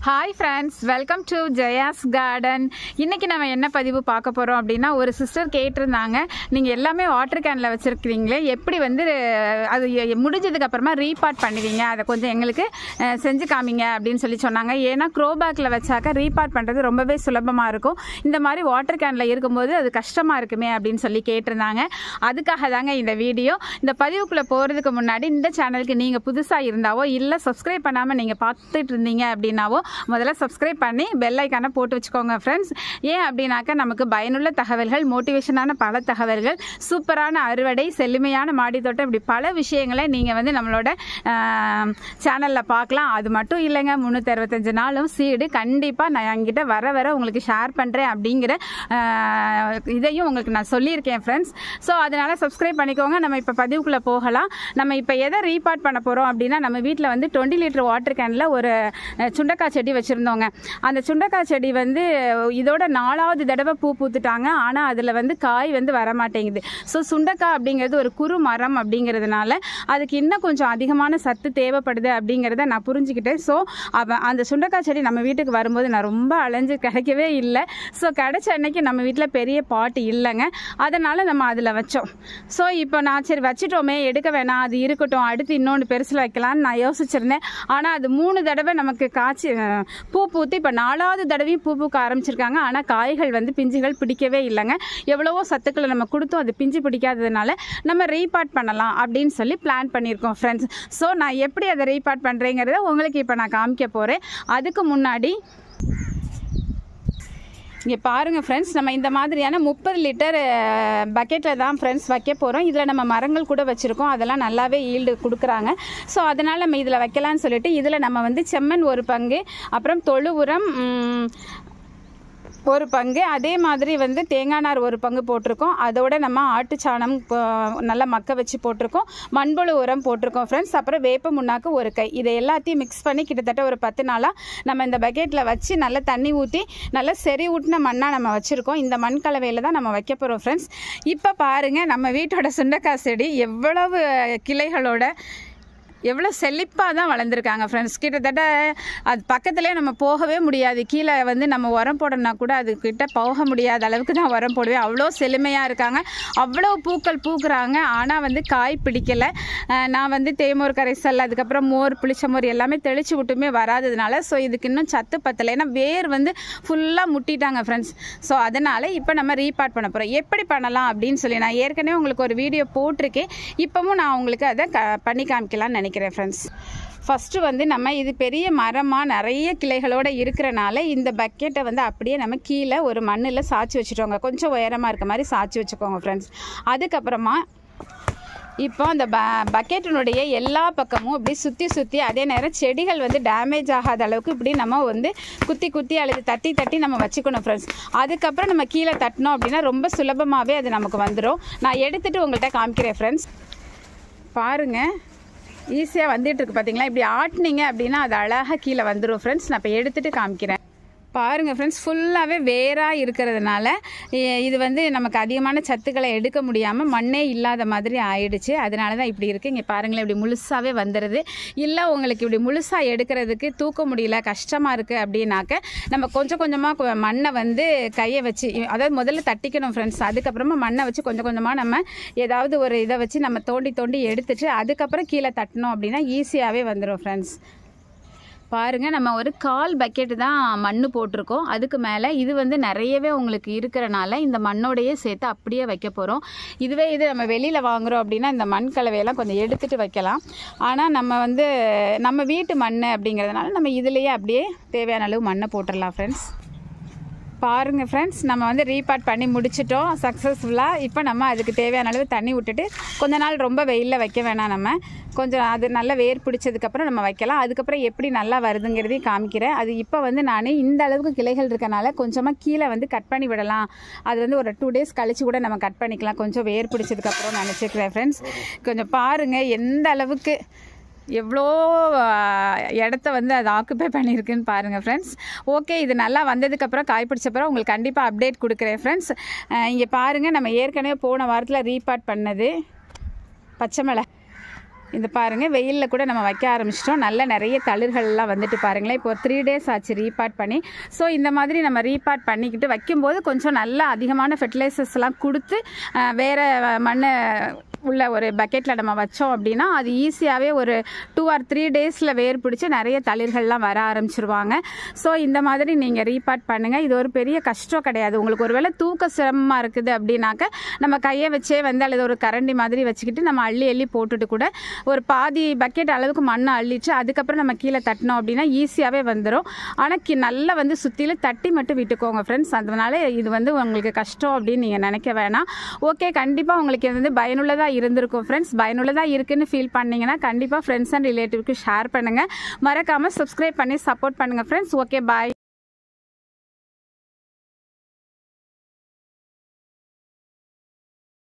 Hi friends, welcome to Jaya's Garden. இன்னைக்கு நாம என்ன பதிவு பார்க்க போறோம் அப்படினா ஒரு சிஸ்டர் கேட்டிருந்தாங்க நீங்க எல்லாமே வாட்டர் கேன்ல வச்சிருக்கீங்களே எப்படி வந்து அது முடிஞ்சதுக்கு அப்புறமா ரீபாட் பண்ணுவீங்க அத கொஞ்சம் எங்களுக்கு செஞ்சு காமிங்க அப்படினு சொல்லி சொன்னாங்க. ஏனா க்ரோ பேக்ல வச்சாக்க ரீபாட் பண்றது ரொம்பவே சுலபமா இருக்கும். இந்த மாதிரி வாட்டர் கேன்ல இருக்கும்போது அது கஷ்டமா இருக்குமே அப்படினு சொல்லி கேட்டிருந்தாங்க. அதுக்காக தாங்க இந்த வீடியோ. இந்த பதிவுக்குள்ள போறதுக்கு முன்னாடி இந்த சேனலுக்கு நீங்க புதுசா இருந்தாவோ இல்ல சப்ஸ்கிரைப் பண்ணாம நீங்க பார்த்துட்டு இருந்தீங்க அப்படினாவோ முதல்ல சப்ஸ்கிரைப் பண்ணி பெல் ஐகானை போட்டு வச்சுக்கோங்க ஃப்ரெண்ட்ஸ். ஏன் அப்படின்னாக்க நமக்கு பயனுள்ள தகவல்கள், மோட்டிவேஷனான பல தகவல்கள், சூப்பரான அறுவடை, செழுமையான மாடித்தோட்டம், இப்படி பல விஷயங்களை நீங்கள் வந்து நம்மளோட சேனலில் பார்க்கலாம். அது மட்டும் இல்லைங்க, 365 நாளும் சீடு கண்டிப்பாக நான் என்கிட்ட வர உங்களுக்கு ஷேர் பண்ணுறேன் அப்படிங்கிற இதையும் உங்களுக்கு நான் சொல்லியிருக்கேன் ஃப்ரெண்ட்ஸ். ஸோ அதனால் சப்ஸ்கிரைப் பண்ணிக்கோங்க. நம்ம இப்போ பதிவுக்குள்ளே போகலாம். நம்ம இப்போ எதை ரீபாட் பண்ண போகிறோம் அப்படின்னா, நம்ம வீட்டில் வந்து 20 லிட்டர் வாட்டர் கேனில் ஒரு சுண்டக்காய் செடி வச்சுருந்தோங்க. அந்த சுண்டக்காய் செடி வந்து இதோட 4வது தடவை பூ பூத்துட்டாங்க. ஆனால் அதில் வந்து காய் வந்து வரமாட்டேங்குது. ஸோ சுண்டக்காய் அப்படிங்கிறது ஒரு குறு மரம் அப்படிங்கிறதுனால அதுக்கு இன்னும் கொஞ்சம் அதிகமான சத்து தேவைப்படுது அப்படிங்கிறத நான் புரிஞ்சுக்கிட்டேன். ஸோ அந்த சுண்டக்காய் செடி நம்ம வீட்டுக்கு வரும்போது நான் ரொம்ப அலைஞ்சு கிடைக்கவே இல்லை. ஸோ கிடைச்ச அன்னைக்கு நம்ம வீட்டில் பெரிய பாட்டு இல்லைங்க. அதனால் நம்ம அதில் வச்சோம். ஸோ இப்போ நான் சரி வச்சுட்டோமே, எடுக்க வேணாம், அது இருக்கட்டும், அடுத்து இன்னொன்று பெருசில் வைக்கலான்னு நான் யோசிச்சிருந்தேன். ஆனால் அது 3 தடவை நமக்கு காய்ச்சி பூ பூத்து இப்போ 4வது தடவையும் பூ பூக்க ஆரம்பிச்சிருக்காங்க. ஆனால் காய்கள் வந்து பிஞ்சுகள் பிடிக்கவே இல்லைங்க. எவ்வளவோ சத்துக்களை நம்ம கொடுத்தோம், அது பிஞ்சு பிடிக்காததுனால நம்ம ரீபாட் பண்ணலாம் அப்படின்னு சொல்லி பிளான் பண்ணியிருக்கோம் ஃப்ரெண்ட்ஸ். ஸோ நான் எப்படி அதை ரீபாட் பண்ணுறேங்கிறத உங்களுக்கு இப்போ நான் காமிக்க போகிறேன். அதுக்கு முன்னாடி இங்கே பாருங்கள் ஃப்ரெண்ட்ஸ், நம்ம இந்த மாதிரியான 30 லிட்டர் பக்கெட்டில் தான் ஃப்ரெண்ட்ஸ் வைக்க போகிறோம். இதில் நம்ம மரங்கள் கூட வச்சுருக்கோம், அதெல்லாம் நல்லாவே ஈல்டு கொடுக்குறாங்க. ஸோ அதனால் நம்ம இதில் வைக்கலான்னு சொல்லிட்டு இதில் நம்ம வந்து செம்மண் 1 பங்கு, அப்புறம் தொழு உரம் 1 பங்கு, அதே மாதிரி வந்து தேங்காய் நார் 1 பங்கு போட்டிருக்கோம். அதோட நம்ம ஆட்டுச்சாணம் நல்லா மக்க வச்சு போட்டிருக்கோம், மண்புழு உரம் போட்டிருக்கோம் ஃப்ரெண்ட்ஸ். அப்புறம் வேப்ப முன்னாக்கு 1 கை. இதை எல்லாத்தையும் மிக்ஸ் பண்ணி கிட்டத்தட்ட ஒரு 10 நாளாக நம்ம இந்த பக்கெட்டில் வச்சு நல்லா தண்ணி ஊற்றி நல்லா செறி ஊட்டின மண்ணாக நம்ம வச்சுருக்கோம். இந்த மண் கலவையில் தான் நம்ம வைக்க போகிறோம் ஃப்ரெண்ட்ஸ். இப்போ பாருங்கள், நம்ம வீட்டோட சுண்டக்காய் செடி எவ்வளவு கிளைகளோட எவ்வளோ செழிப்பாக தான் வளர்ந்துருக்காங்க ஃப்ரெண்ட்ஸ். கிட்டத்தட்ட அது பக்கத்துலேயே நம்ம போகவே முடியாது. கீழே வந்து நம்ம உரம் போடணுன்னா கூட அதுக்கிட்ட போக முடியாத அளவுக்கு தான் உரம் போடுவேன். அவ்வளோ செழுமையாக இருக்காங்க, அவ்வளோ பூக்கள் பூக்குறாங்க. ஆனால் வந்து காய் பிடிக்கலை. நான் வந்து தேமோர் கரைசல், அதுக்கப்புறம் மோர், புளிச்ச மோர் எல்லாமே தெளித்து விட்டுமே வராததுனால ஸோ இதுக்கு இன்னும் சத்து பத்தலை. ஏன்னா வேர் வந்து ஃபுல்லாக முட்டிட்டாங்க ஃப்ரெண்ட்ஸ். ஸோ அதனால் இப்போ நம்ம ரீபாட் பண்ண போகிறோம். எப்படி பண்ணலாம் அப்படின்னு சொல்லி நான் ஏற்கனவே உங்களுக்கு ஒரு வீடியோ போட்டிருக்கேன். இப்போவும் நான் உங்களுக்கு அதை பண்ணி காமிக்கலாம்னு நினைக்கிறேன் ஃப்ரெண்ட்ஸ். ஃபஸ்ட்டு வந்து நம்ம இது பெரிய மரமாக நிறைய கிளைகளோடு இருக்கிறனால இந்த பக்கெட்டை வந்து அப்படியே நம்ம கீழே ஒரு மண்ணில் சாய்ச்சி வச்சுட்டோங்க. கொஞ்சம் உயரமாக இருக்க மாதிரி சாய்ச்சி வச்சுக்கோங்க ஃப்ரெண்ட்ஸ். அதுக்கப்புறமா இப்போ அந்த பக்கெட்டினுடைய எல்லா பக்கமும் இப்படி சுற்றி அதே நேரம் செடிகள் வந்து டேமேஜ் ஆகாத அளவுக்கு இப்படி நம்ம வந்து குத்தி அல்லது தட்டி நம்ம வச்சுக்கணும் ஃப்ரெண்ட்ஸ். அதுக்கப்புறம் நம்ம கீழே தட்டினோம் அப்படின்னா ரொம்ப சுலபமாகவே அது நமக்கு வந்துடும். நான் எடுத்துகிட்டு உங்கள்கிட்ட காமிக்கிறேன் ஃப்ரெண்ட்ஸ். பாருங்கள், ஈஸியாக வந்துட்டுருக்கு பார்த்தீங்களா? இப்படி ஆட்டினீங்க அப்படின்னா அது அழகாக கீழே வந்துடும் ஃப்ரெண்ட்ஸ். நான் இப்போ எடுத்துகிட்டு காமிக்கிறேன். பாருங்கள் ஃப்ரெண்ட்ஸ், ஃபுல்லாகவே வேராக இருக்கிறதுனால இது வந்து நமக்கு அதிகமான சத்துக்களை எடுக்க முடியாமல் மண்ணே இல்லாத மாதிரி ஆயிடுச்சு. அதனால தான் இப்படி இருக்குது. இங்கே பாருங்களேன், இப்படி முழுசாகவே வந்துடுது. இல்லை உங்களுக்கு இப்படி முழுசாக எடுக்கிறதுக்கு தூக்க முடியல, கஷ்டமாக இருக்குது அப்படின்னாக்க நம்ம கொஞ்சம் கொஞ்சமாக மண்ணை வந்து கையை வச்சு, அதாவது முதல்ல தட்டிக்கணும் ஃப்ரெண்ட்ஸ். அதுக்கப்புறமா மண்ணை வச்சு கொஞ்சம் கொஞ்சமாக நம்ம ஏதாவது ஒரு இதை வச்சு நம்ம தோண்டி எடுத்துட்டு அதுக்கப்புறம் கீழே தட்டினோம் அப்படின்னா ஈஸியாகவே வந்துடும் ஃப்ரெண்ட்ஸ். பாருங்கள், நம்ம ஒரு 1/4 பக்கெட்டு தான் மண் போட்டிருக்கோம். அதுக்கு மேலே இது வந்து நிறையவே உங்களுக்கு இருக்கிறனால இந்த மண்ணோடையே சேர்த்து அப்படியே வைக்க போகிறோம். இதுவே இது நம்ம வெளியில் வாங்குகிறோம் அப்படின்னா இந்த மண் கலவையெல்லாம் கொஞ்சம் எடுத்துகிட்டு வைக்கலாம். ஆனால் நம்ம வந்து நம்ம வீட்டு மண் அப்படிங்கிறதுனால நம்ம இதுலேயே அப்படியே தேவையான அளவு மண்ணை போட்டுடலாம் ஃப்ரெண்ட்ஸ். பாருங்கள் ஃப்ரெண்ட்ஸ், நம்ம வந்து ரீபாட் பண்ணி முடிச்சிட்டோம் சக்ஸஸ்ஃபுல்லாக. இப்போ நம்ம அதுக்கு தேவையான அளவு தண்ணி விட்டுட்டு கொஞ்ச நாள் ரொம்ப வெயிலில் வைக்க வேணாம். நம்ம கொஞ்சம் அது நல்லா வேர் பிடிச்சதுக்கப்புறம் நம்ம வைக்கலாம். அதுக்கப்புறம் எப்படி நல்லா வருதுங்கிறதையும் காமிக்கிறேன். அது இப்போ வந்து நான் இந்த அளவுக்கு கிளைகள் இருக்கனால கொஞ்சமாக கீழே வந்து கட் பண்ணி விடலாம். அது வந்து ஒரு 2 டேஸ் கழித்து கூட நம்ம கட் பண்ணிக்கலாம், கொஞ்சம் வேர் பிடிச்சதுக்கப்புறம் நினச்சிக்கிறேன் ஃப்ரெண்ட்ஸ். கொஞ்சம் பாருங்கள் எந்த அளவுக்கு எவ்வளோ இடத்த வந்து அது ஆக்குப்பை பண்ணியிருக்குன்னு பாருங்கள் ஃப்ரெண்ட்ஸ். ஓகே, இது நல்லா வந்ததுக்கப்புறம் காய் பிடிச்சப்பறம் உங்களுக்கு கண்டிப்பாக அப்டேட் கொடுக்குறேன் ஃப்ரெண்ட்ஸ். இங்கே பாருங்கள், நம்ம ஏற்கனவே போன வாரத்தில் ரீபாட் பண்ணது பச்சை மிளகாய். இது பாருங்கள், வெயிலில் கூட நம்ம வைக்க ஆரம்பிச்சிட்டோம். நல்ல நிறைய தளிர்கள்லாம் வந்துட்டு பாருங்களேன். இப்போ 3 days ஆச்சு ரீபாட் பண்ணி. ஸோ இந்த மாதிரி நம்ம ரீபாட் பண்ணிக்கிட்டு வைக்கும்போது கொஞ்சம் நல்லா அதிகமான ஃபெர்டிலைசர்ஸ்லாம் கொடுத்து வேறு மண் உள்ள ஒரு பக்கெட்டில் நம்ம வச்சோம் அப்படின்னா அது ஈஸியாகவே ஒரு 2 or 3 daysல வேர் பிடிச்சி நிறைய தளிர்கள்லாம் வர ஆரம்பிச்சிருவாங்க. ஸோ இந்த மாதிரி நீங்கள் ரீபாட் பண்ணுங்கள். இது ஒரு பெரிய கஷ்டம் கிடையாது. உங்களுக்கு ஒரு வேளை தூக்க சிரமமாக இருக்குது அப்படின்னாக்க நம்ம கையை வச்சே வந்து அல்லது ஒரு கரண்டி மாதிரி வச்சுக்கிட்டு நம்ம அள்ளி போட்டுட்டு கூட ஒரு பாதி பக்கெட் அளவுக்கு மண்ணை அள்ளிட்டு அதுக்கப்புறம் நம்ம கீழே தட்டினோம் அப்படின்னா ஈஸியாகவே வந்துடும். ஆனால் நல்லா வந்து சுற்றிலும் தட்டி மட்டும் விட்டுக்கோங்க ஃப்ரெண்ட்ஸ். அதனால இது வந்து உங்களுக்கு கஷ்டம் அப்படின்னு நீங்கள் நினைக்க வேணாம். ஓகே, கண்டிப்பாக உங்களுக்கு இது வந்து பயனுள்ளதாக இருந்திருக்கும் ஃப்ரெண்ட்ஸ். பயனுள்ளதாக இருக்குன்னு ஃபீல் பண்ணீங்கன்னா கண்டிப்பாக ஃப்ரெண்ட்ஸ் அண்ட் ரிலேட்டிவ்க்கு ஷேர் பண்ணுங்கள். மறக்காமல் சப்ஸ்கிரைப் பண்ணி சப்போர்ட் பண்ணுங்கள் ஃப்ரெண்ட்ஸ். ஓகே, பாய்.